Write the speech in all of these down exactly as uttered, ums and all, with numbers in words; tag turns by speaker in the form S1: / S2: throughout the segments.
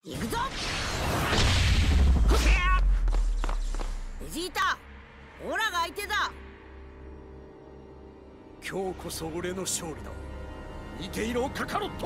S1: 行くぞ。ベジータ、オラが相手だ。
S2: 今日こそ俺の勝利だ。見ていろカカロット。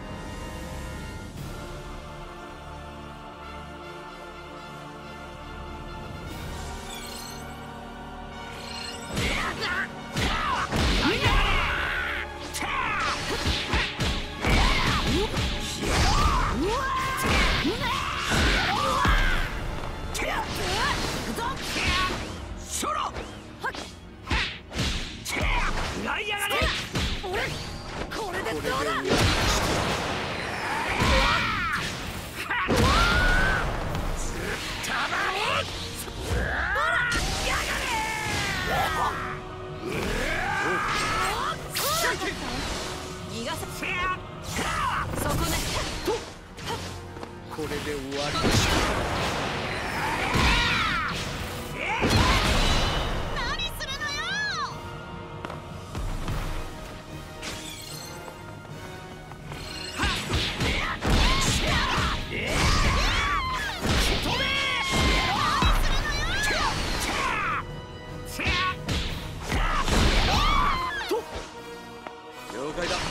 S1: これでどうだ。逃がせ。そこね。
S2: これで終わり。了解だ。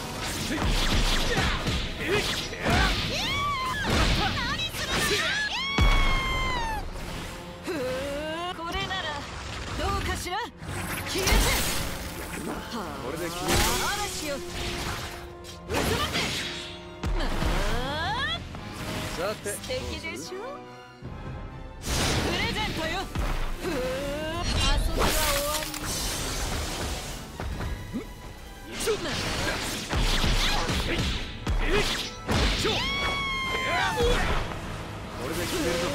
S1: これならどうかしら。消えて。
S2: これで消える。
S1: 嵐よ。渦巻け。
S2: さて、
S1: 素敵でしょ。プレゼントよ。ふう、遊びは終わり。
S2: これで決めるぞ。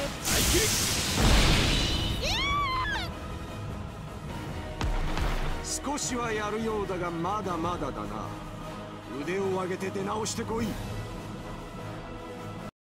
S2: 少しはやるようだがまだまだだな。腕を上げて出直してこい。